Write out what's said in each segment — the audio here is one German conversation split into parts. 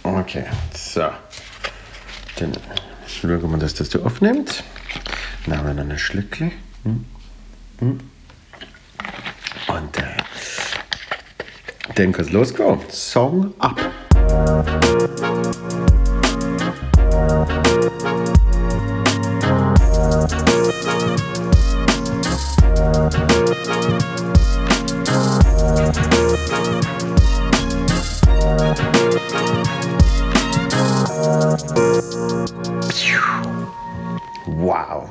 Okay, so. Dann schauen wir, dass das du aufnimmt. Nehmen wir noch ein Schlückchen. Und dann kann es losgehen. Song ab. Wow.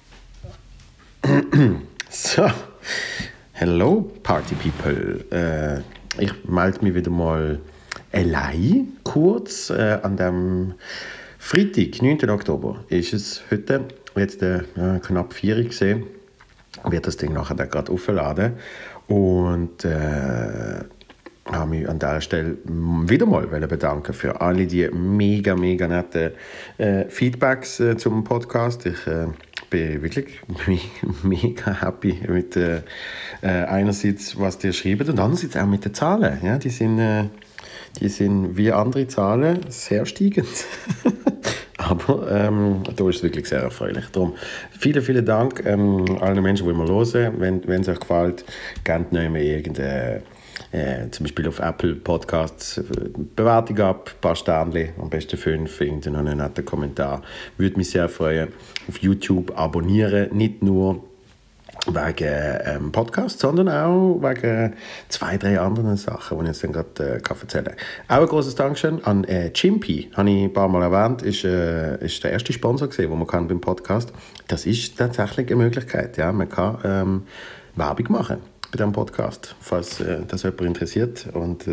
So. Hello, Party People. Ich melde mich wieder mal allein kurz an dem Freitag, 9. Oktober. Ist es heute, jetzt knapp 4 Uhr gesehen, wird das Ding nachher gerade aufladen. Und habe mich an dieser Stelle wieder mal bedanken für alle die mega netten Feedbacks zum Podcast. Ich bin wirklich mega happy mit einerseits, was die schreiben und andererseits auch mit den Zahlen. Ja, die sind wie andere Zahlen sehr steigend. Aber da ist es wirklich sehr erfreulich. Darum vielen Dank allen Menschen, die immer hören. Wenn es euch gefällt, gebt nicht mehr irgendeine zum Beispiel auf Apple Podcasts Bewertung ab, ein paar Sternchen, am besten 5, einen netten Kommentar. Würde mich sehr freuen. Auf YouTube abonnieren, nicht nur wegen Podcast, sondern auch wegen 2, 3 anderen Sachen, die ich jetzt dann gerade erzählen kann. Auch ein grosses Dankeschön an Chimpy, habe ich ein paar Mal erwähnt, ist der erste Sponsor gewesen, den man kann beim Podcast. Das ist tatsächlich eine Möglichkeit, ja, man kann Werbung machen bei diesem Podcast, falls das jemand interessiert und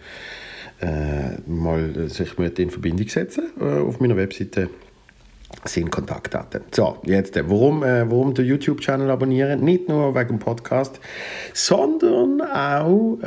mal sich mit in Verbindung setzen auf meiner Webseite sind Kontaktdaten. So, jetzt, warum den YouTube-Channel abonnieren? Nicht nur wegen dem Podcast, sondern auch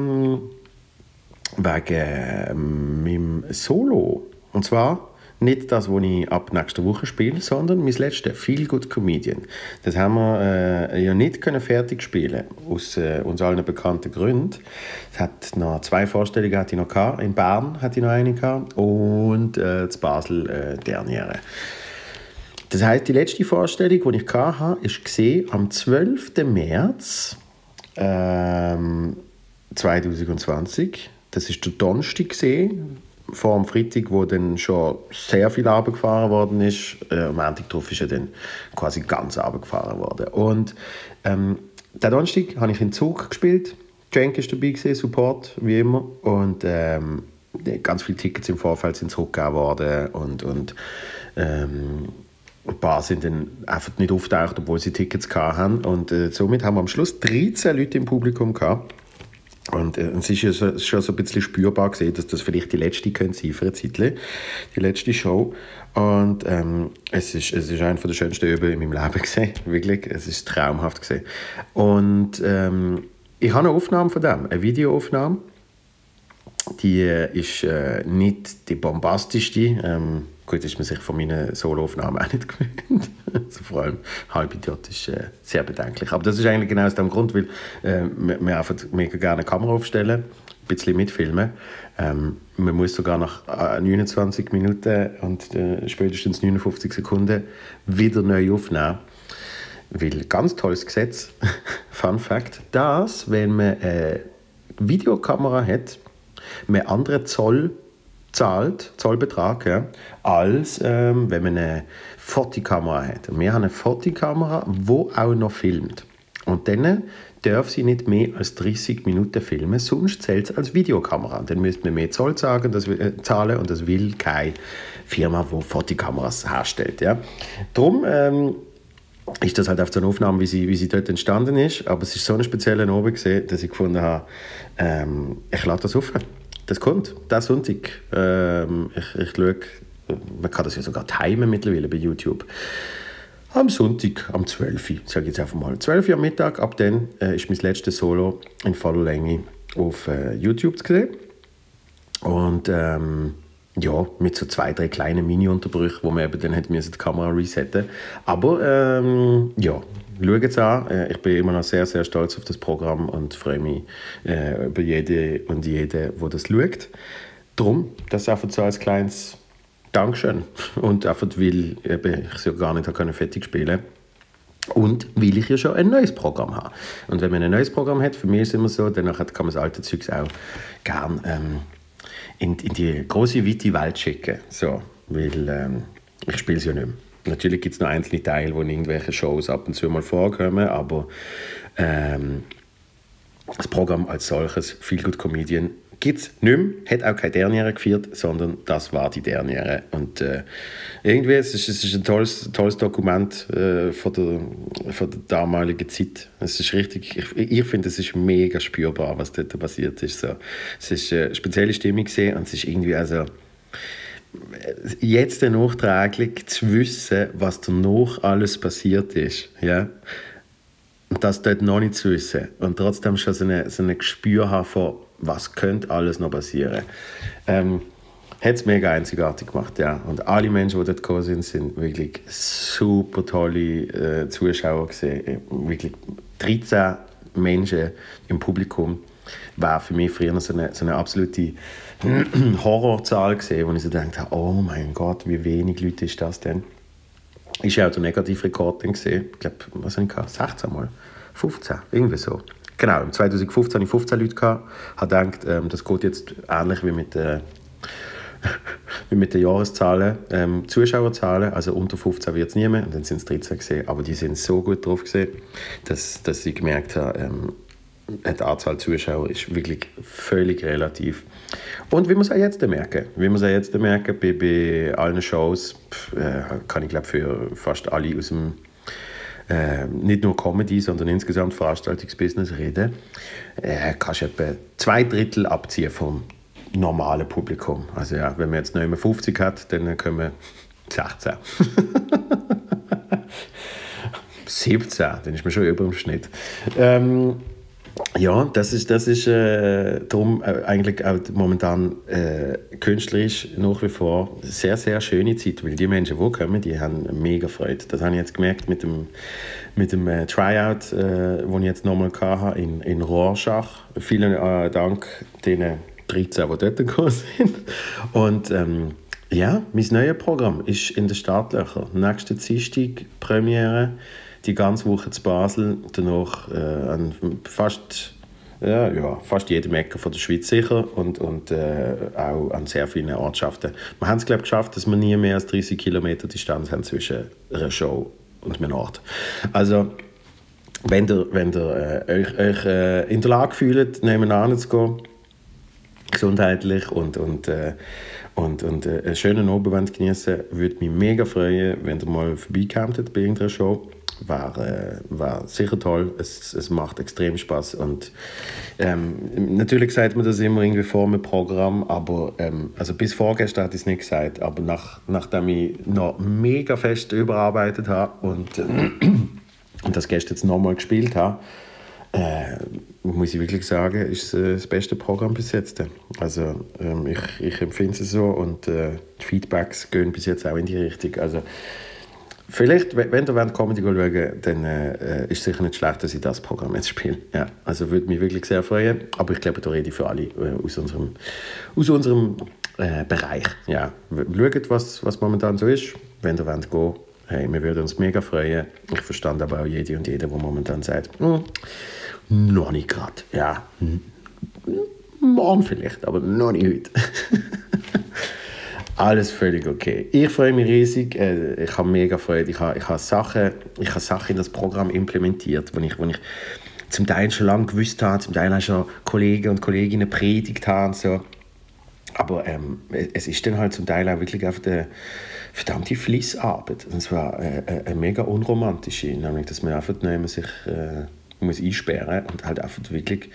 wegen meinem Solo. Und zwar nicht das, was ich ab nächster Woche spiele, sondern mein letztes Feel Good Comedian. Das haben wir ja nicht fertig spielen aus uns allen bekannten Gründen. Es hat noch 2 Vorstellungen hatte ich noch gehabt. In Bern hatte ich noch eine gehabt und in Basel derniere. Das heisst, die letzte Vorstellung, die ich hatte, ist gesehen am 12. März 2020. Das ist der Donnerstag gesehen, vor dem Freitag, wo dann schon sehr viel Abend gefahren worden ist. Am Montag drauf ist ja dann quasi ganz Abend gefahren worden. Und den Donnerstag habe ich in Zug gespielt. Cenk war dabei gewesen, Support, wie immer. Und ganz viele Tickets im Vorfeld sind zurückgegeben worden. Und ein paar sind dann einfach nicht auftaucht, obwohl sie Tickets hatten. Und somit haben wir am Schluss 13 Leute im Publikum gehabt. Und es ist ja schon so ein bisschen spürbar gesehen, dass das vielleicht die letzte sein könnte für eine Zeit, die letzte Show. Und es ist eine der schönsten Übungen in meinem Leben gewesen, wirklich. Es ist traumhaft gewesen. Und ich habe eine Aufnahme von dem, eine Videoaufnahme. Die ist nicht die bombastischste. Gut, ist man sich von meinen Soloaufnahmen auch nicht gewöhnt. Also vor allem Halbidiot ist sehr bedenklich. Aber das ist eigentlich genau aus dem Grund, weil wir einfach mega gerne eine Kamera aufstellen, ein bisschen mitfilmen. Man muss sogar nach 29 Minuten und spätestens 59 Sekunden wieder neu aufnehmen. Weil, ganz tolles Gesetz, Fun Fact, dass, wenn man eine Videokamera hat, man anderen Zollbetrag, ja, als wenn man eine Fotokamera hat. Und wir haben eine Fotokamera, die auch noch filmt. Und dann darf sie nicht mehr als 30 Minuten filmen, sonst zählt es als Videokamera. Dann müsste man mehr Zoll zahlen und das will keine Firma, die Fotokameras herstellt. Ja. Darum ist das halt auf so eine Aufnahme, wie sie dort entstanden ist. Aber es ist so eine spezielle Abend gewesen, dass ich gefunden habe, ich lade das auf. Das kommt, diesen Sonntag. Ich schaue, man kann das ja sogar timen mittlerweile bei YouTube. Am Sonntag, am 12. sage ich jetzt einfach mal. 12 Uhr am Mittag, ab dann ist mein letztes Solo in voller Länge auf YouTube zu sehen. Und ja, mit so 2, 3 kleinen Mini-Unterbrüchen, wo man eben dann die Kamera resetten. Aber ja, schaut es an. Ich bin immer noch sehr, sehr stolz auf das Programm und freue mich über jede und jede, die das schaut. Drum, das einfach so als kleines Dankeschön. Und einfach, weil ich es ja gar nicht fertig spielen konnte. Und weil ich ja schon ein neues Programm habe. Und wenn man ein neues Programm hat, für mich ist es immer so, dann kann man das alte Zeugs auch gerne in die große, weite Welt schicken. So, weil ich spiele es ja nicht mehr. Natürlich gibt es noch einzelne Teile, wo in irgendwelche Shows ab und zu mal vorkommen, aber das Programm als solches, Feel Good Comedian, gibt es nicht mehr. Hat auch keine Derniere gefeiert, sondern das war die Derniere. Und irgendwie, es ist ein tolles Dokument von der damaligen Zeit. Es ist richtig, ich finde, es ist mega spürbar, was dort passiert ist. So. Es ist eine spezielle Stimmung gesehen und es ist irgendwie also jetzt nachträglich zu wissen, was danach alles passiert ist. Ja? Und das dort noch nicht zu wissen. Und trotzdem schon so ein Gespür haben von, was könnte alles noch passieren. Hat es mega einzigartig gemacht, ja. Und alle Menschen, die dort gekommen sind, sind wirklich super tolle Zuschauer gewesen. Wirklich 13 Menschen im Publikum. War für mich früher so eine absolute Horrorzahl gewesen, wo ich so dachte, oh mein Gott, wie wenig Leute ist das denn? Ist ja auch der Negativrekord gesehen. Ich glaube, was habe ich 16 Mal? 15, irgendwie so. Genau, im 2015 hatte ich 15 Leute gehabt. Ich habe gedacht, das geht jetzt ähnlich wie mit den Jahreszahlen, Zuschauerzahlen. Also unter 15 wird es nie mehr. Und dann sind es 13 gesehen. Aber die sind so gut drauf gesehen, dass ich gemerkt habe, die Anzahl Zuschauer ist wirklich völlig relativ. Und wie wir es auch jetzt merken. Bei allen Shows, kann ich glaube für fast alle aus dem nicht nur Comedy, sondern insgesamt Veranstaltungsbusiness reden, kannst du etwa 2/3 abziehen vom normalen Publikum. Also ja, wenn man jetzt noch immer 50 hat, dann kommen 16. 17, dann ist man schon über dem Schnitt. Ja, das ist darum eigentlich auch momentan künstlerisch nach wie vor sehr, sehr schöne Zeit, weil die Menschen, die kommen, die haben mega Freude. Das habe ich jetzt gemerkt mit dem Tryout, den ich jetzt nochmal hatte in Rorschach. Vielen Dank den 13, die dort gekommen sind. Und ja, mein neues Programm ist in den Startlöchern. Nächsten Dienstag Premiere. Die ganze Woche zu Basel, danach an fast jedem Ecke von der Schweiz sicher und auch an sehr vielen Ortschaften. Wir haben es, glaube ich, geschafft, dass wir nie mehr als 30 Kilometer Distanz haben zwischen einer Show und einem Ort. Also, wenn ihr euch in der Lage fühlt, nebeneinander zu gehen, gesundheitlich und einen schönen Abend genießen, würde mich mega freuen, wenn ihr mal vorbeikommt bei irgendeiner Show. War sicher toll, es macht extrem Spaß und natürlich sagt man das immer irgendwie vor dem Programm, aber also bis vorgestern hatte ich es nicht gesagt, aber nachdem ich noch mega fest überarbeitet habe und das gestern jetzt nochmal gespielt habe, muss ich wirklich sagen, ist es das beste Programm bis jetzt. Also ich empfinde es so und die Feedbacks gehen bis jetzt auch in die Richtung. Also vielleicht, wenn ihr Comedy schauen, dann ist es sicher nicht schlecht, dass ich das Programm jetzt spiele. Ja, also würde mich wirklich sehr freuen. Aber ich glaube, da rede ich für alle aus unserem Bereich. Ja, schaut, was momentan so ist. Wenn ihr gehen wollt, hey, wir würden uns mega freuen. Ich verstand aber auch jede und jeder, der momentan sagt, noch nicht gerade. Ja, morgen vielleicht, aber noch nicht heute. Alles völlig okay. Ich freue mich riesig. Ich habe mega Freude. Ich habe Sachen in das Programm implementiert, wo ich zum Teil schon lange gewusst habe, zum Teil auch schon Kollegen und Kolleginnen predigt haben. So. Aber es ist dann halt zum Teil auch wirklich auf der verdammte Fließarbeit. Und es war eine mega unromantische, nämlich dass man einfach sich muss einsperren und halt einfach wirklich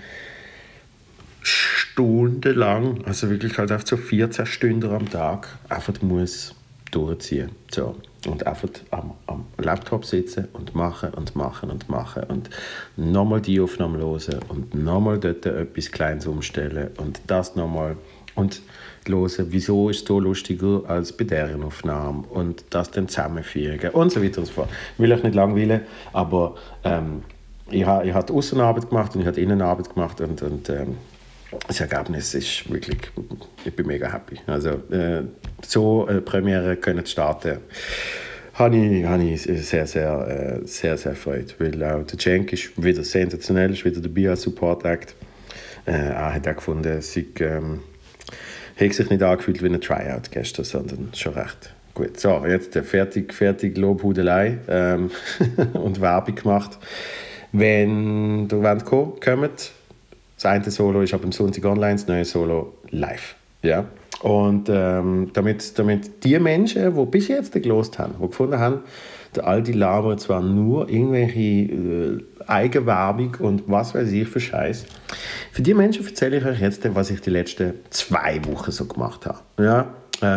stundenlang, also wirklich halt einfach so 14 Stunden am Tag einfach muss durchziehen. So. Und einfach am Laptop sitzen und machen und nochmal die Aufnahme hören und nochmal dort etwas Kleines umstellen und das nochmal und hören, wieso ist es so lustiger als bei deren Aufnahme und das dann zusammenfügen und so weiter und so fort. Ich will euch nicht langweilen, aber ich habe die Aussenarbeit gemacht und ich habe die Innenarbeit gemacht und das Ergebnis ist wirklich, ich bin mega happy. Also so eine Premiere können zu starten, habe ich sehr Freude. Weil auch der Cenk ist wieder sensationell, ist wieder dabei als Support-Act. Er hat auch gefunden, es hat sich nicht angefühlt wie ein Tryout gestern, sondern schon recht gut. So, jetzt fertig Lobhudelei und Werbung gemacht. Wenn ihr kommt, das eine Solo ist ab dem Sonntag online, das neue Solo live. Ja? Und damit die Menschen, die bis jetzt gelost haben, die gefunden haben, der Aldi labert zwar nur irgendwelche Eigenwerbung und was weiß ich für Scheiß. Für die Menschen erzähle ich euch jetzt, was ich die letzten 2 Wochen so gemacht habe. Ja?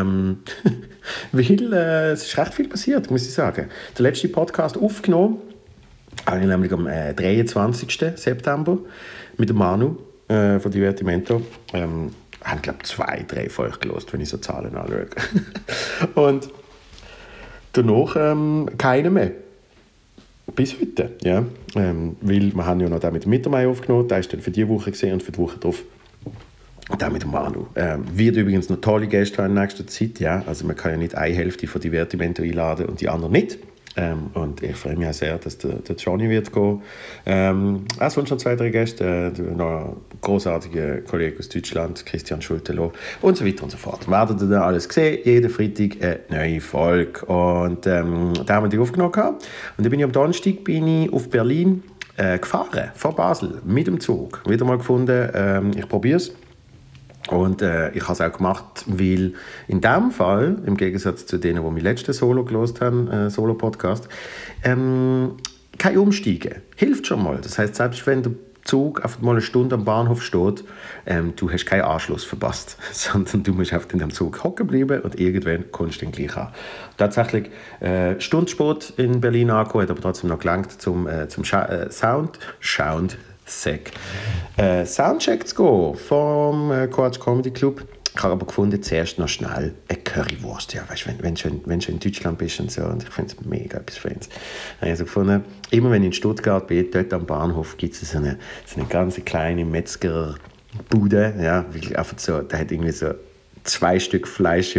Weil es ist recht viel passiert, muss ich sagen. Der letzte Podcast aufgenommen habe ich nämlich am 23. September mit dem Manu von Divertimento. Haben, glaube ich, 2, 3 von euch gelost, wenn ich so Zahlen anschaue. Und danach keine mehr. Bis heute. Ja? Weil wir haben ja noch den mit dem Mittermeier aufgenommen, der ist dann für diese Woche gesehen und für die Woche drauf der mit dem Manu. Wird übrigens noch tolle Gäste haben in nächster Zeit. Ja? Also man kann ja nicht eine Hälfte von Divertimento einladen und die andere nicht. Und ich freue mich auch sehr, dass der Johnny wird gehen. Sonst noch 2, 3 Gäste, noch ein großartiger Kollege aus Deutschland, Christian Schultelow und so weiter und so fort. Werdet ihr dann alles sehen, jeden Freitag eine neue Folge. Und da haben wir die aufgenommen. Und dann bin ich am Donnerstag auf Berlin gefahren, von Basel, mit dem Zug. Wieder mal gefunden, ich probiere es. Und ich habe es auch gemacht, weil in diesem Fall, im Gegensatz zu denen, die mein letztes Solo gehört haben, Solo-Podcast, kein Umsteigen. Hilft schon mal. Das heisst, selbst wenn der Zug auf mal eine Stunde am Bahnhof steht, du hast keinen Anschluss verpasst, sondern du musst in dem Zug hocken bleiben und irgendwann kommst du dann gleich an. Tatsächlich Stunde spät in Berlin angekommen, hat aber trotzdem noch gelangt zum Soundcheck zu gehen vom Quatsch Comedy Club. Ich habe aber gefunden, zuerst noch schnell eine Currywurst. Ja, weißt, wenn du in Deutschland bist und so. Und ich finde es mega etwas Feines. Ich habe also gefunden, immer wenn ich in Stuttgart bin, dort am Bahnhof gibt es so eine ganz kleine Metzgerbude. Ja, wirklich einfach so, da hat irgendwie so 2 Stück Fleisch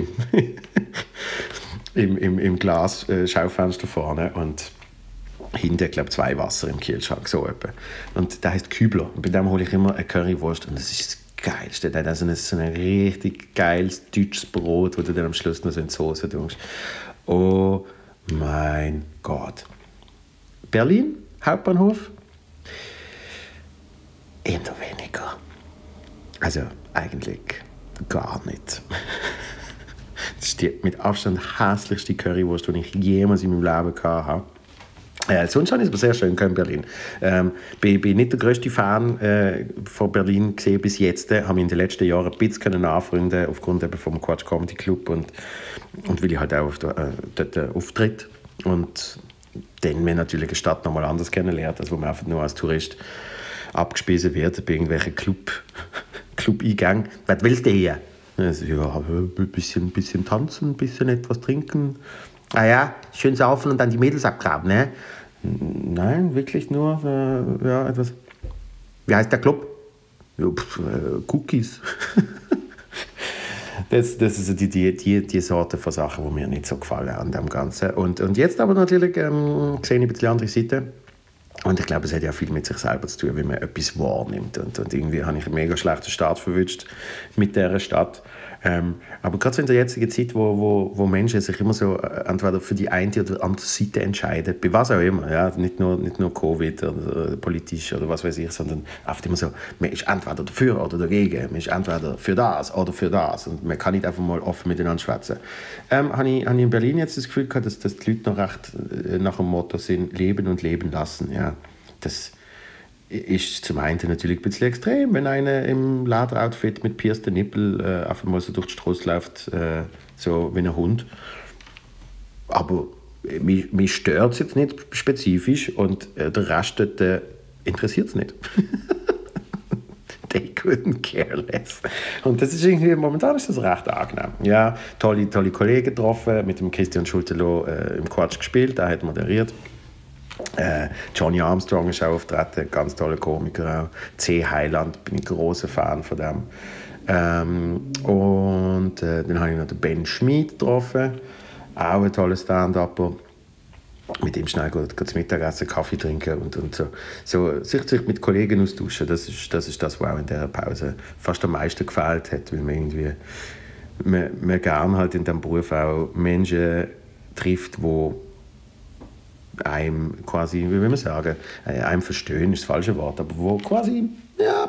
im Glas Schaufenster vorne und hinten, glaube ich, 2 Wasser im Kühlschrank, so etwa. Und der heisst Kübler. Und bei dem hole ich immer eine Currywurst und das ist das Geilste. Der hat so ein richtig geiles deutsches Brot, das du dann am Schluss noch so in die Soße tust. Oh mein Gott. Berlin, Hauptbahnhof? Eher weniger. Also eigentlich gar nicht. Das ist die mit Abstand hässlichste Currywurst, die ich jemals in meinem Leben hatte. Sonst habe ich es aber sehr schön in Berlin. Bin nicht der grösste Fan von Berlin gesehen bis jetzt. Habe mich in den letzten Jahren ein bisschen anfreunden aufgrund eben vom Quatsch Comedy Club und weil ich halt auch dort auftritt. Und dann man natürlich eine Stadt nochmal anders kennenlernt, als wo man einfach nur als Tourist abgespeisen wird bei irgendwelchen Club-Eingängen. Was willst du hier? Also, ja, ein bisschen tanzen, ein bisschen etwas trinken. Ah ja, schön saufen und dann die Mädels abgraben, ne? Nein, wirklich nur etwas. Wie heißt der Club? Ja, Cookies. Das ist die Sorte von Sachen, die mir nicht so gefallen an dem Ganzen. Und jetzt aber natürlich sehe ich ein bisschen die andere Seite. Und ich glaube, es hat ja viel mit sich selber zu tun, wie man etwas wahrnimmt. Und irgendwie habe ich einen mega schlechten Start verwünscht mit dieser Stadt. Aber gerade so in der jetzigen Zeit, wo Menschen sich immer so entweder für die eine oder andere Seite entscheiden, bei was auch immer, ja, nicht nur Covid oder politisch oder was weiß ich, sondern oft immer so, man ist entweder dafür oder dagegen, man ist entweder für das oder für das und man kann nicht einfach mal offen miteinander schwätzen. Habe ich in Berlin jetzt das Gefühl gehabt, dass die Leute noch recht nach dem Motto sind, leben und leben lassen, ja. Das ist zum einen natürlich ein bisschen extrem, wenn einer im Lederoutfit mit piercten Nippel einfach mal so durch die Straße läuft, so wie ein Hund. Aber mich stört es jetzt nicht spezifisch und der Rest interessiert es nicht. They couldn't care less. Und das ist irgendwie, momentan ist das recht angenehm. Ja, tolle Kollegen getroffen, mit dem Christian Schultelow im Quatsch gespielt, der hat moderiert. Johnny Armstrong ist auch auftreten, ganz toller Komiker auch. C. Heiland, bin ich ein grosser Fan von dem. Und dann habe ich noch den Ben Schmid getroffen, auch ein toller Stand-Upper. Mit ihm schnell zu Mittagessen, Kaffee trinken und sich mit Kollegen austauschen. Das ist das, was auch in dieser Pause fast am meisten gefällt hat, weil man gerne halt in diesem Beruf auch Menschen trifft, die einem quasi, wie will man sagen, einem verstehen ist das falsche Wort, aber wo quasi ja,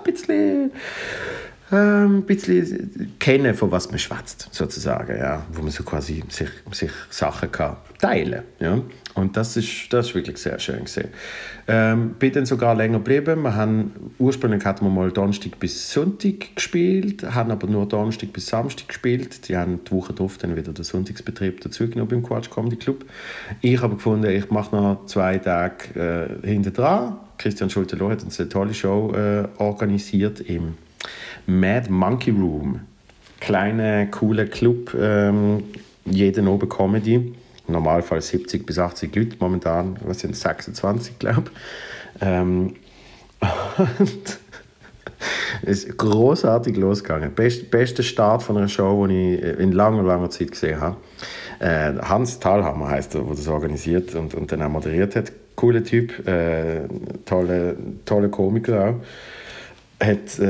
ein bisschen kennen, von was man schwätzt, sozusagen, ja, wo man so quasi sich Sachen kann teilen kann. Ja. Und das ist wirklich sehr schön gewesen. Bin dann sogar länger geblieben. Ursprünglich hatten wir mal Donnerstag bis Sonntag gespielt, haben aber nur Donnerstag bis Samstag gespielt. Die haben die Woche drauf dann wieder den Sonntagsbetrieb dazugenommen beim Quatsch Comedy Club. Ich habe gefunden, ich mache noch 2 Tage hinten dran. Christian Schulte-Loh hat uns eine tolle Show organisiert im Mad Monkey Room. Kleiner, cooler Club, jeden oben Comedy. Im Normalfall 70 bis 80 Leute, momentan was sind 26, glaube ich. Es ist großartig losgegangen. Bester Start von einer Show, die ich in langer Zeit gesehen habe. Hans Thalhammer heisst er, der das organisiert und dann auch moderiert hat. Cooler Typ, tolle Komiker auch.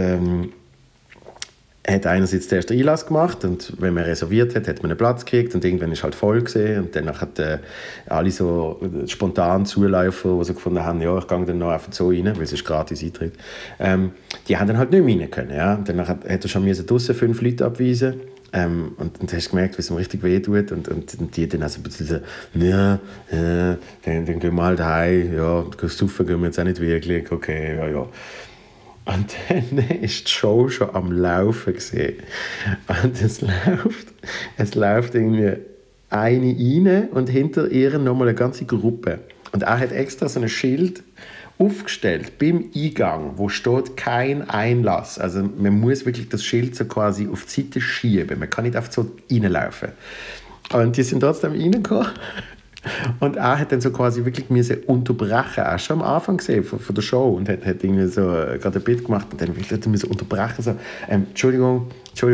Hat einerseits den ersten Einlass gemacht und wenn man reserviert hat man einen Platz gekriegt und irgendwann ist halt voll gesehen und dann hat alle so spontan Zuläufer, die so gefunden haben, ja, ich gehe dann noch einfach so rein, weil es ist gratis Eintritt, die haben dann halt nicht mehr rein können, ja. Und dann hat er schon draussen 5 Leute abweisen und dann hast du gemerkt, wie es ihm richtig wehtut und die dann also ein bisschen so, ja, dann gehen wir halt heim, ja, saufen gehen wir jetzt auch nicht wirklich, okay, ja. Und dann ist die Show schon am Laufen gesehen. Und es läuft irgendwie eine rein und hinter ihr nochmal eine ganze Gruppe. Und er hat extra so ein Schild aufgestellt beim Eingang, wo steht kein Einlass. Also man muss wirklich das Schild so quasi auf die Seite schieben. Man kann nicht einfach so reinlaufen. Und die sind trotzdem reingekommen. Und er hat dann so quasi wirklich unterbrechen. Er hat schon am Anfang gesehen von der Show und hat irgendwie so gerade ein Bild gemacht und dann hat er unterbrechen. So, Entschuldigung,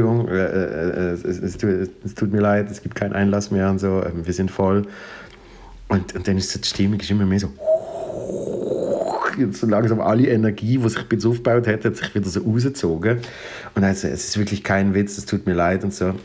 es tut mir leid, es gibt keinen Einlass mehr und so, wir sind voll. Und dann ist so die Stimmung immer mehr so langsam alle Energie, die sich ein bisschen aufgebaut hat sich wieder so rausgezogen. Und also, es ist wirklich kein Witz, es tut mir leid und so.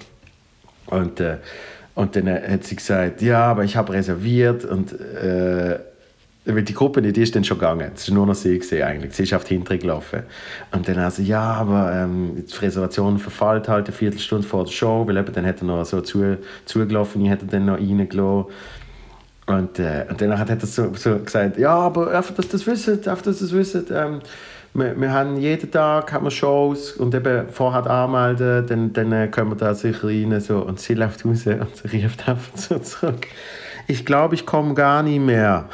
Und dann hat sie gesagt, ja, aber ich habe reserviert und weil die Gruppe die ist dann schon gegangen. Es war nur noch sie gewesen, eigentlich. Sie ist auf die Hintere gelaufen. Und dann hat sie ja, aber die Reservation verfällt halt eine Viertelstunde vor der Show, weil eben, dann hat er noch so zugelaufen, ich hätte dann noch reingelassen. Und dann hat er so gesagt, ja, aber einfach, dass das wisst, wir haben jeden Tag haben wir Shows und eben vorher anmelden, dann können wir da sicher rein. So. Und sie läuft raus und sie ruft einfach so zurück. Ich glaube, ich komme gar nicht mehr.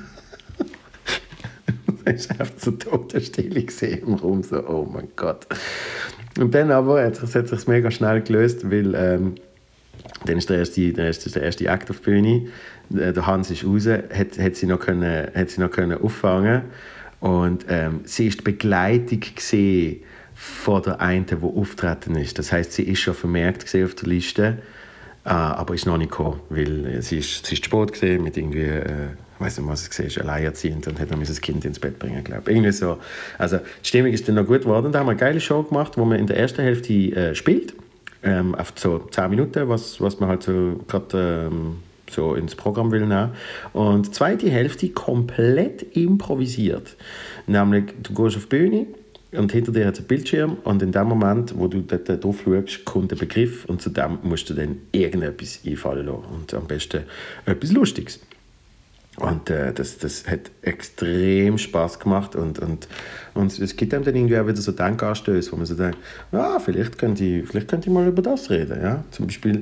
Das ist einfach so Totenstille gesehen im Raum, so, oh mein Gott. Und dann aber hat es sich mega schnell gelöst, weil dann ist der erste Akt auf die Bühne. Der Hans ist raus, hat sie noch können auffangen. Und sie ist die Begleitung gesehen von der einen, die auftreten ist. Das heisst, sie ist schon vermerkt gesehen auf der Liste, aber ist noch nicht gekommen, weil sie ist zu spät gesehen mit irgendwie, ich weiß nicht, was sie gesehen ist, alleinerziehend und hat noch das Kind ins Bett bringen, glaube ich. Irgendwie so. Also die Stimmung ist dann noch gut geworden. Da haben wir eine geile Show gemacht, wo man in der ersten Hälfte spielt, auf so 10 Minuten, was man halt so gerade so ins Programm will nehmen. Und die zweite Hälfte komplett improvisiert. Nämlich, du gehst auf die Bühne und hinter dir hat es einen Bildschirm und in dem Moment, wo du dort drauf schaust, kommt ein Begriff und zu dem musst du dann irgendetwas einfallen lassen. Und am besten etwas Lustiges. Und das hat extrem Spass gemacht und es gibt einem dann irgendwie auch wieder so Denkanstöße, wo man so denkt, vielleicht könnte ich mal über das reden. Ja? Zum Beispiel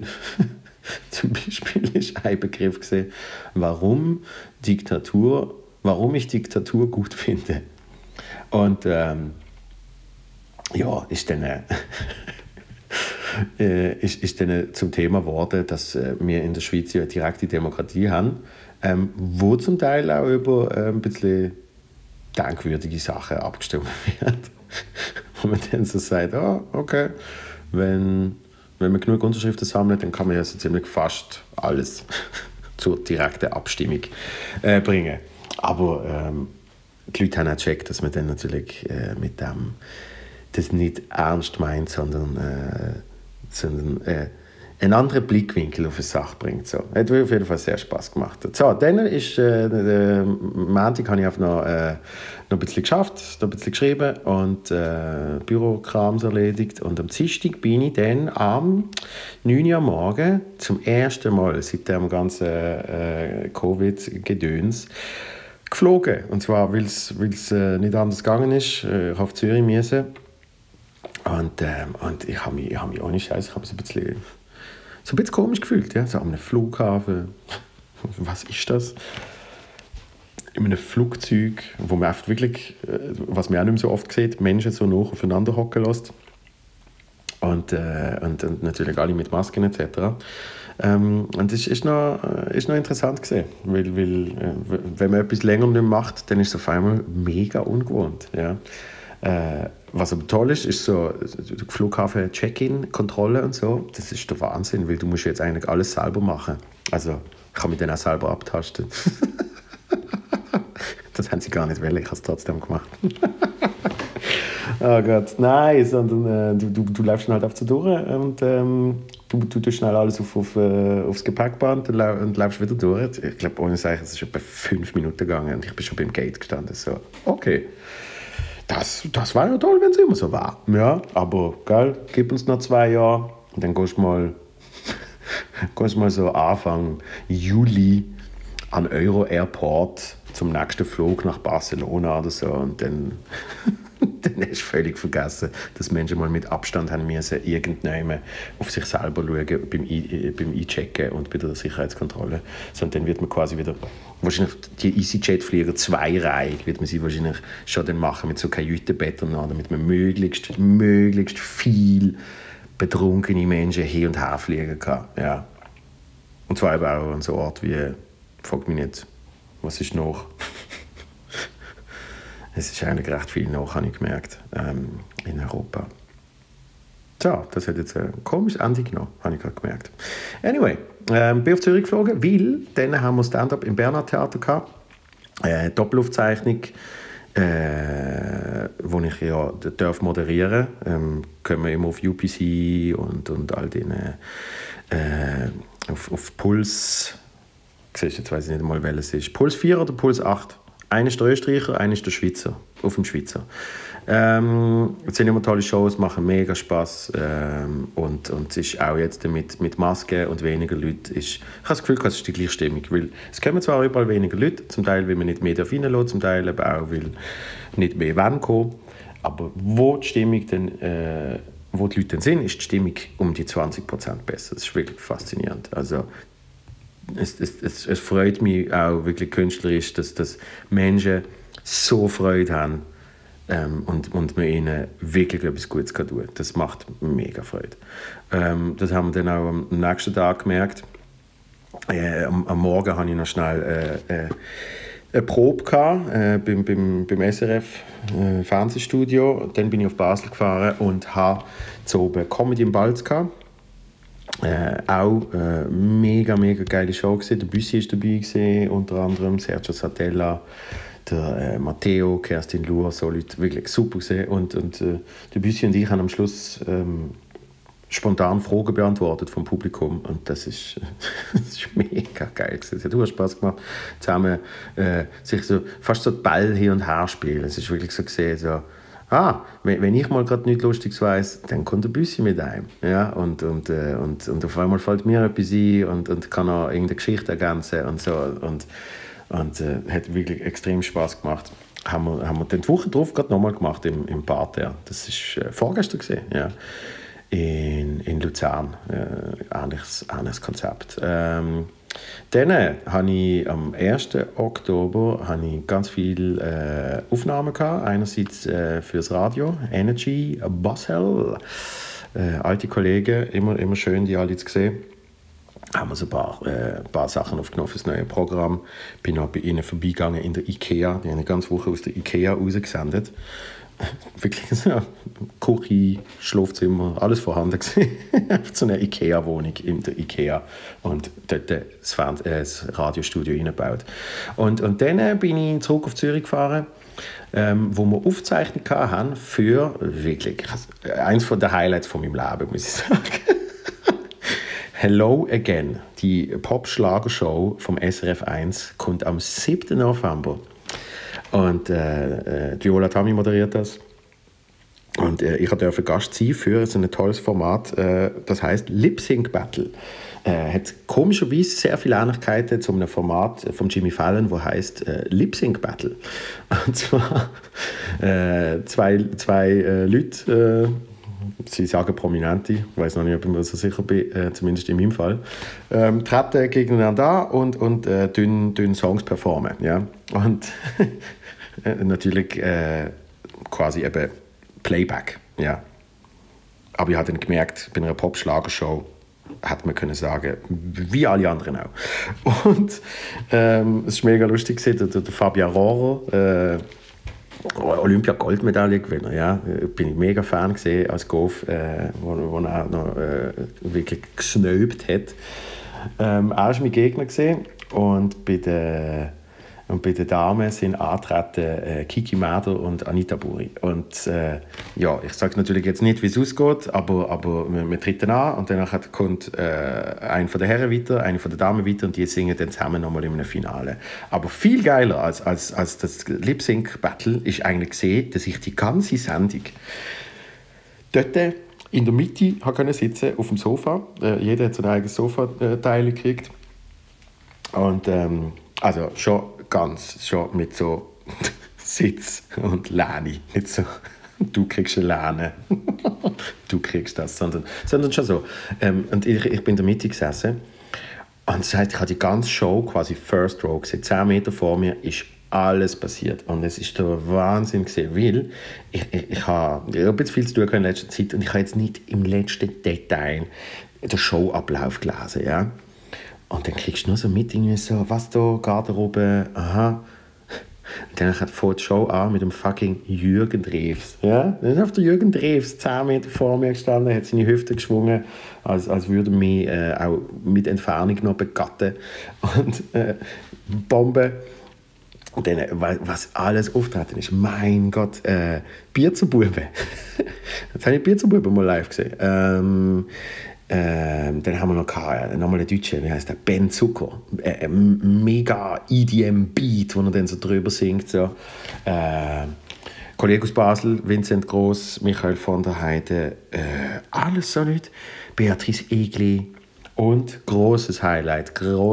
ist ein Begriff gesehen, warum ich Diktatur gut finde. Und ist dann zum Thema geworden, dass wir in der Schweiz ja eine direkte Demokratie haben. wo zum Teil auch über ein bisschen denkwürdige Sachen abgestimmt wird. Wo man dann so sagt, okay, wenn man genug Unterschriften sammelt, dann kann man ja so ziemlich fast alles zur direkten Abstimmung bringen. Aber die Leute haben auch gecheckt, dass man dann natürlich mit dem das nicht ernst meint, sondern einen anderen Blickwinkel auf eine Sache bringt. So. Hat auf jeden Fall sehr Spass gemacht. So, dann ist Montag habe ich noch ein bisschen geschafft, noch ein bisschen geschrieben und Bürokrams erledigt. Und am Dienstag bin ich dann am 9 Uhr morgen zum ersten Mal seit dem ganzen Covid-Gedöns geflogen. Und zwar, weil es nicht anders gegangen ist. Ich habe auf Zürich müssen. Und ich habe mich ohne Scheiß, ich habe mich so ein bisschen komisch gefühlt, ja, so an einem Flughafen. Was ist das? In einem Flugzeug, wo man oft wirklich, was man auch nicht mehr so oft sieht, Menschen so nah aufeinander hocken lässt. Und natürlich alle mit Masken etc. Und es ist noch interessant gewesen, weil wenn man etwas länger nicht macht, dann ist es auf einmal mega ungewohnt. Ja. Was aber toll ist so der Flughafen Check-in-Kontrolle und so. Das ist der Wahnsinn, weil du musst jetzt eigentlich alles selber machen. Also ich kann mich dann auch selber abtasten. Das haben sie gar nicht wollen, ich habe es trotzdem gemacht. Oh Gott, nein, sondern du läufst halt auf so durch und du tust schnell alles aufs Gepäckband und läufst wieder durch. Ich glaube, ohne Zeichen, es ist etwa 5 Minuten gegangen und ich bin schon beim Gate gestanden. So, okay. Das war ja toll, wenn es immer so war. Ja, aber gell, gib uns noch 2 Jahre und dann gehst du mal so Anfang Juli an Euro Airport zum nächsten Flug nach Barcelona oder so und dann hast du völlig vergessen, dass Menschen mal mit Abstand haben müssen, irgendjemand auf sich selber schauen beim Einchecken und bei der Sicherheitskontrolle. Sondern dann wird man quasi wieder, wahrscheinlich die EasyJet-Flieger zweireihig, wird man sie wahrscheinlich schon dann machen mit so Kajütenbetten, damit man möglichst viel betrunkene Menschen hin und her fliegen kann. Ja. Und zwar eben auch an so Ort wie, frag mich nicht, was ist noch? Es ist eigentlich recht viel noch, habe ich gemerkt, in Europa. So, das hat jetzt ein komisches Ende genommen, habe ich gerade gemerkt. Anyway, bin auf Zürich geflogen, weil dann haben wir Stand-up im Bernhard Theater gehabt. Doppelaufzeichnung, wo ich ja moderieren darf. Können wir immer auf UPC und all den auf Puls. Jetzt weiß ich nicht einmal, welches es ist. Puls 4 oder Puls 8? Einer ist der Österreicher, einer ist der Schweizer. Auf dem Schweizer. Es sind immer tolle Shows, machen mega Spass. Und es ist auch jetzt mit Masken und weniger Leuten. Ich habe das Gefühl, es ist die gleiche Stimmung. Weil es kommen zwar überall weniger Leute, zum Teil, weil man nicht mehr reinlassen darf, zum Teil aber auch, weil nicht mehr kommen. Aber wo die Stimmung dann, wo die Leute dann sind, ist die Stimmung um die 20% besser. Das ist wirklich faszinierend. Also, es freut mich auch wirklich künstlerisch, dass Menschen so Freude haben und man ihnen wirklich etwas Gutes tun kann. Das macht mega Freude. Das haben wir dann auch am nächsten Tag gemerkt. Am Morgen hatte ich noch schnell eine Probe beim SRF Fernsehstudio. Dann bin ich auf Basel gefahren und habe zu oben Comedy im Balz gehabt. Auch mega geile Show gewesen. Der Büssi war dabei gewesen, unter anderem Sergio Satella, der Matteo, Kerstin Luhr, so Leute, wirklich super gewesen. Und der Büssi und ich haben am Schluss spontan Fragen beantwortet vom Publikum und das ist mega geil gewesen. Es hat auch Spaß gemacht, zusammen sich so fast so die Ball hin und her spielen. Es ist wirklich so gesehen, so wenn ich mal gerade nichts Lustiges weiss, dann kommt der Büssi mit einem. Ja? Und auf einmal fällt mir etwas ein und kann auch irgendeine Geschichte ergänzen und so. Und hat wirklich extrem Spaß gemacht. Haben wir dann die Woche drauf gerade nochmal gemacht im Parterre. Das war vorgestern gewesen, ja. In Luzern. Ähnliches Konzept. Dann habe ich am 1. Oktober ganz viele Aufnahmen gehabt. Einerseits fürs Radio, Energy, Basel. Alte Kollegen, immer schön, die alle zu sehen. haben wir so ein paar Sachen aufgenommen für das neue Programm. Bin noch bei ihnen vorbeigegangen in der Ikea. Die haben eine ganze Woche aus der Ikea rausgesendet. Wirklich so Küche, Schlafzimmer, alles vorhanden gewesen. So eine Ikea-Wohnung in der Ikea und dort das Radiostudio reingebaut. Und dann bin ich zurück auf Zürich gefahren, wo wir aufgezeichnet haben für wirklich eins der Highlights von meinem Leben, muss ich sagen. Hello Again, die Pop-Schlagershow vom SRF 1, kommt am 7. November. Und Viola Tammy moderiert das. Und ich durfte Gast sein für so ein tolles Format, das heißt Lip Sync Battle. Hat komischerweise sehr viele Ähnlichkeiten zu einem Format von Jimmy Fallon, das heißt Lip Sync Battle. Und zwar zwei Leute, sie sagen Prominente, ich weiß noch nicht, ob ich mir so sicher bin, zumindest in meinem Fall, treten gegeneinander und tun Songs performen. Ja? Und natürlich quasi eben Playback. Ja? Aber ich habe dann gemerkt, bei einer Pop-Schlagershow hätte man können sagen, wie alle anderen auch. Und es war mega lustig, der Fabian Rohrer, Olympia-Goldmedaille-Gewinner, ja. Bin ich mega Fan gesehen als Golf, wo er auch noch wirklich gesnöbt hat. Er ist mein Gegner gesehen und bei den Damen sind angetreten Kiki Mäder und Anita Buri. Und ja, ich sage natürlich jetzt nicht, wie es ausgeht, aber wir treten an und danach kommt einer von den Herren weiter, eine von den Damen weiter und die singen dann zusammen nochmal in einem Finale. Aber viel geiler als das Lip-Sync-Battle ist eigentlich gesehen, dass ich die ganze Sendung dort in der Mitte konnte sitzen auf dem Sofa. Jeder hat so ein eigenes Sofateil gekriegt. Und also schon mit so Sitz und Lehne. Nicht so, du kriegst eine Lehne, du kriegst das, sondern schon so. Und ich bin in der Mitte gesessen. Und das heisst, ich habe die ganze Show quasi First Row gesehen. 10 Meter vor mir ist alles passiert. Und es ist der Wahnsinn gewesen, weil ich habe ein bisschen viel zu tun in letzter Zeit und ich habe jetzt nicht im letzten Detail den Showablauf gelesen. Ja? Und dann kriegst du nur so mit, irgendwie so, was da, Garderobe, aha. Und dann fängt die Show an mit dem fucking Jürgen Drews. Ja? Dann ist auf der Jürgen Drews 10 Meter vor mir gestanden, hat seine Hüfte geschwungen, als würde er mich auch mit Entfernung noch begatten. Und Bombe. Und dann, was alles auftreten ist, mein Gott, Bier zu Buben. Jetzt habe ich Bier zu Buben mal live gesehen. Dann haben wir nochmal einen Deutschen, wie heißt der? Ben Zucker. Mega EDM-Beat, wo er dann so drüber singt. So. Kollege aus Basel, Vincent Gross, Michael von der Heide, alles so Leute. Beatrice Egli und großes Highlight,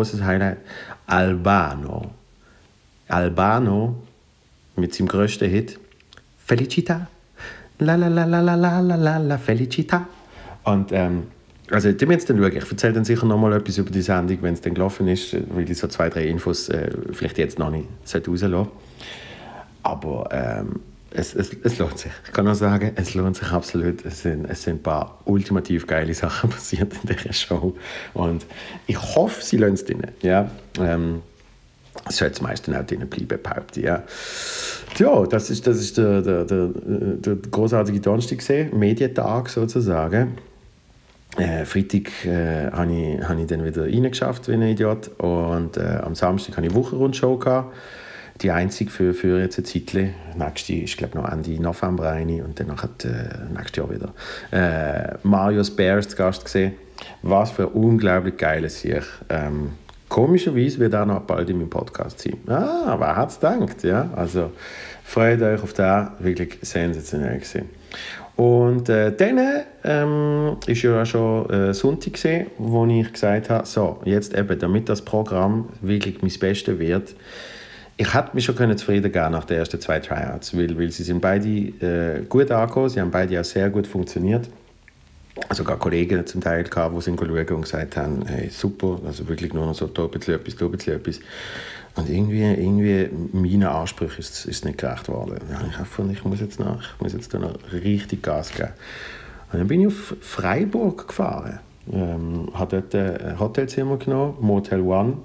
Albano mit seinem grössten Hit Felicita. La la la la la la la la Felicita. Und also, die jetzt dann schauen. Ich erzähle dann sicher noch mal etwas über die Sendung, wenn es dann gelaufen ist, weil ich so 2, 3 Infos vielleicht jetzt noch nicht rauslassen sollte. Aber es lohnt sich. Ich kann nur sagen, es lohnt sich absolut. Es sind ein paar ultimativ geile Sachen passiert in dieser Show. Und ich hoffe, sie lassen es drin. Ja? Es sollte meistens auch drin bleiben, behaupte ich. Ja, das ist der großartige Donnerstag gesehen, Medientag sozusagen. Freitag habe ich dann wieder reingeschafft wie ein Idiot und am Samstag hatte ich eine Wochenrundschau gehabt. Die einzige für jetzt ein Zeitchen. Nächste ist, glaube ich, noch Ende November eine und dann nächstes Jahr wieder. Marius Bears zu Gast gesehen. Was für ein unglaublich geiles Sieg. Komischerweise wird er noch bald in meinem Podcast sein. Wer hat es gedacht? Ja? Also freut euch auf den, wirklich sensationell gewesen. Und dann ist ja schon Sonntag gewesen, wo ich gesagt habe, so, jetzt eben, damit das Programm wirklich mein Bestes wird, ich hätte mich schon zufrieden geben nach den ersten 2 Tryouts, weil sie sind beide gut angekommen, sie haben beide auch sehr gut funktioniert. Sogar Kollegen zum Teil gehabt, die sind schauen und gesagt haben, hey, super, also wirklich nur noch so, da ein bisschen etwas. Und irgendwie meinen Ansprüchen ist es nicht gerecht worden. Ich muss jetzt da noch richtig Gas geben. Und dann bin ich auf Freiburg gefahren. Habe dort ein Hotelzimmer genommen, Motel One.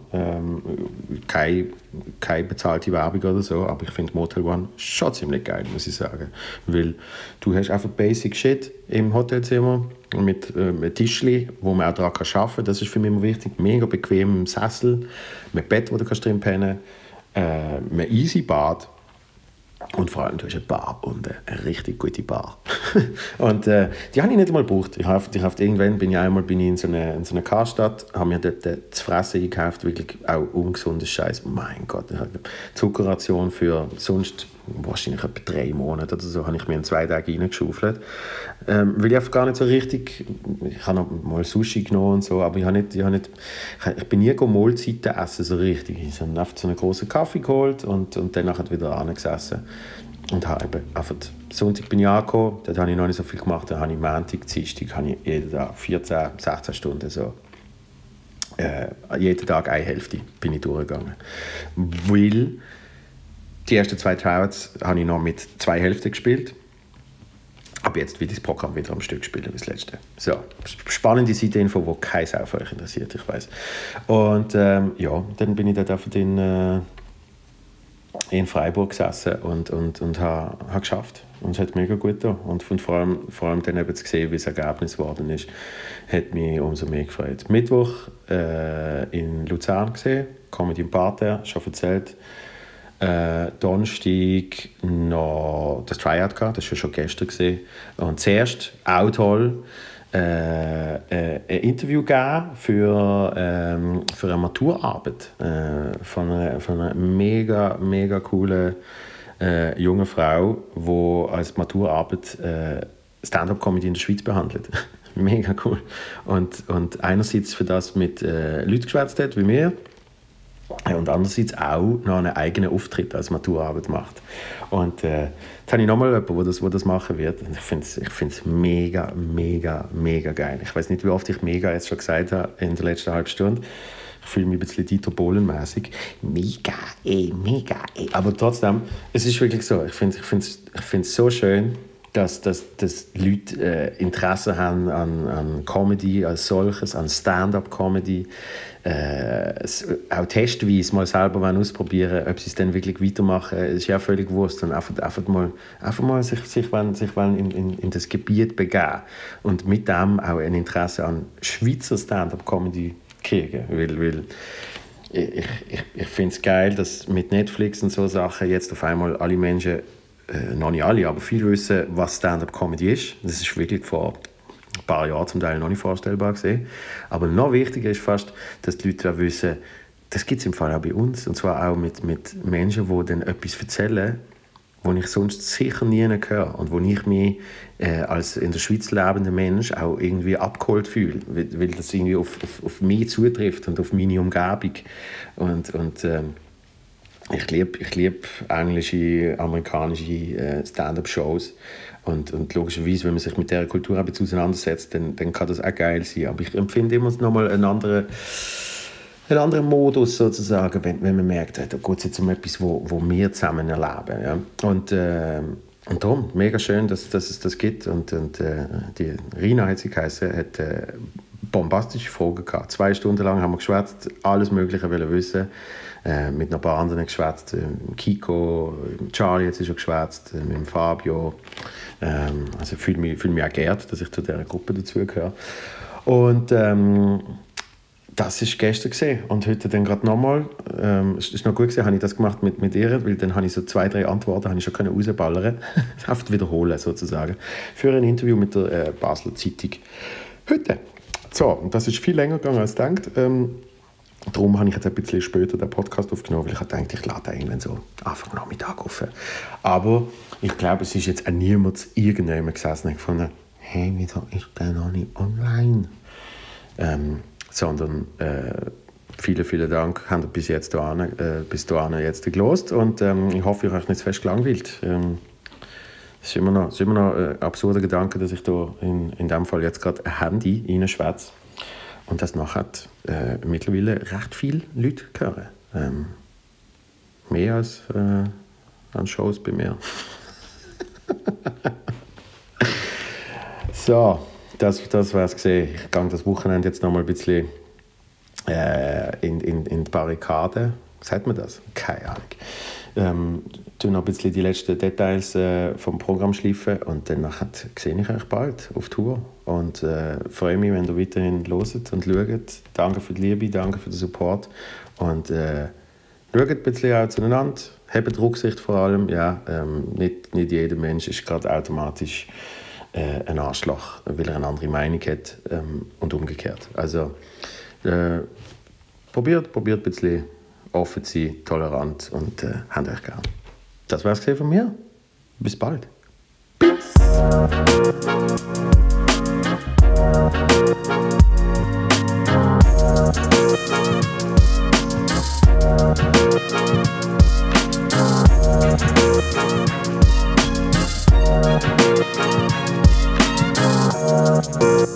Keine bezahlte Werbung oder so, aber ich finde Motel One schon ziemlich geil, muss ich sagen. Weil du hast einfach Basic Shit im Hotelzimmer mit einem Tischli, wo man auch daran arbeiten kann. Das ist für mich immer wichtig. Mega bequem im Sessel, mit Bett, wo du drin pennen kannst, ein easy Bad. Und vor allem, du hast eine Bar und eine richtig gute Bar. Und die habe ich nicht einmal gebraucht. Irgendwann bin ich in so einer Karstadt, habe mir dort zu fressen eingekauft, wirklich auch ungesundes Scheiß. Mein Gott, eine Zuckerration für sonst wahrscheinlich etwa 3 Monate oder so, habe ich mir in 2 Tagen reingeschaufelt. Weil ich einfach gar nicht so richtig, ich habe noch mal Sushi genommen und so, aber ich bin nie Mahlzeiten essen so richtig. Ich habe einfach so einen großen Kaffee geholt und dann nachher wieder angesessen. Und habe eben einfach, Sonntag bin ich angekommen, dort habe ich noch nicht so viel gemacht, dann habe ich Montag, Dienstag, habe ich jeden Tag 14, 16 Stunden so. Jeden Tag eine Hälfte bin ich durchgegangen. Weil die ersten 2 Tryouts habe ich noch mit 2 Hälften gespielt. Aber jetzt wird das Programm wieder am Stück spielen wie das letzte. So, spannende Seiteninfo, die kein Sau von euch interessiert, ich weiss. Und ja, dann bin ich dort einfach in Freiburg gesessen und habe geschafft. Und es hat mega gut getan. Und vor allem dann eben zu sehen, wie das Ergebnis geworden ist, hat mich umso mehr gefreut. Mittwoch in Luzern gesehen, Comedy im Parterre, schon erzählt. Donnerstag noch das Tryout gehabt, das war schon gestern gesehen. Und zuerst, auch toll, ein Interview gegeben für eine Maturarbeit von einer mega, mega coolen jungen Frau, die als Maturarbeit Stand-up-Comedy in der Schweiz behandelt. Mega cool. Und einerseits für das mit Leuten geschwätzt hat, wie mir, und andererseits auch noch einen eigenen Auftritt als Maturarbeit macht. Und jetzt habe ich nochmal jemanden, der das machen wird. Und ich finde es mega, mega, mega geil. Ich weiß nicht, wie oft ich mega jetzt schon gesagt habe in der letzten halben Stunde. Ich fühle mich ein bisschen Dieter Bohlen-mäßig. Mega, mega, Aber trotzdem, es ist wirklich so. Ich finde es so schön, dass Leute Interesse haben an Comedy als solches, an Stand-up-Comedy. Auch testweise mal selber ausprobieren, ob sie es dann wirklich weitermachen, ist ja völlig wurscht. Und einfach mal sich in das Gebiet begeben und mit dem auch ein Interesse an Schweizer Stand-up-Comedy kriegen. Weil ich finde es geil, dass mit Netflix und so Sachen jetzt auf einmal alle Menschen, noch nicht alle, aber viele wissen, was Stand-up-Comedy ist. Das ist wirklich vor ein paar Jahren zum Teil noch nicht vorstellbar gewesen. Aber noch wichtiger ist fast, dass die Leute auch wissen, das gibt es im Fall auch bei uns. Und zwar auch mit Menschen, die dann etwas erzählen, wo ich sonst sicher nie höre und wo ich mich als in der Schweiz lebender Mensch auch irgendwie abgeholt fühle, weil das irgendwie auf mich zutrifft und auf meine Umgebung. Und ich liebe englische, amerikanische Stand-up-Shows. Und logischerweise, wenn man sich mit dieser Kultur ein bisschen auseinandersetzt, dann kann das auch geil sein. Aber ich empfinde immer noch mal einen anderen Modus, sozusagen, wenn man merkt, da geht es jetzt um etwas, wo wir zusammen erleben. Ja? Und darum, mega schön, dass es das gibt. Und die Rina, hat sie geheißen, hat bombastische Fragen gehabt. 2 Stunden lang haben wir geschwätzt, alles Mögliche wollen wissen. Mit noch ein paar anderen geschwätzt. Kiko, Charlie hat sie schon geschwätzt, mit Fabio. Also ich fühle mich auch geehrt, dass ich zu dieser Gruppe dazugehöre. Und das war gestern gesehen. Und heute dann gerade nochmal. Es ist noch gut gewesen, habe ich das gemacht mit ihr, weil dann habe ich so 2, 3 Antworten ich schon rausballern. Haft wiederholen sozusagen. Für ein Interview mit der Basler Zeitung. Heute. So, und das ist viel länger gegangen als gedacht. Darum habe ich jetzt ein bisschen später den Podcast aufgenommen, weil ich dachte, ich lade irgendwann so Anfang Nachmittag auf. Aber ich glaube, es ist jetzt auch niemand irgendjemand gesessen und gefunden, hey, wieso ist der noch nicht online? Sondern vielen Dank, habt ihr bis dahin jetzt gelost und ich hoffe, ihr habt euch nicht zu fest gelangweilt. Es ist immer noch ein absurder Gedanke, dass ich da in diesem Fall jetzt gerade ein Handy reinschwätze. Und das nachher mittlerweile recht viele Leute hören. Mehr als an Shows bei mir. So, das war es gesehen. Ich gehe das Wochenende jetzt noch mal ein bisschen in die Barrikade. Sagt man das? Keine Ahnung. Tue noch ein bisschen die letzten Details vom Programm schleifen und dann sehe ich euch bald auf Tour. Und freue mich, wenn ihr weiterhin hört und schaut. Danke für die Liebe, danke für den Support. Und schaut ein bisschen auch zueinander. Habt Rücksicht vor allem. Ja, nicht jeder Mensch ist gerade automatisch ein Arschloch, weil er eine andere Meinung hat und umgekehrt. Also probiert ein bisschen offen zu sein, tolerant und habt euch gern. Das war's von mir. Bis bald. Peace.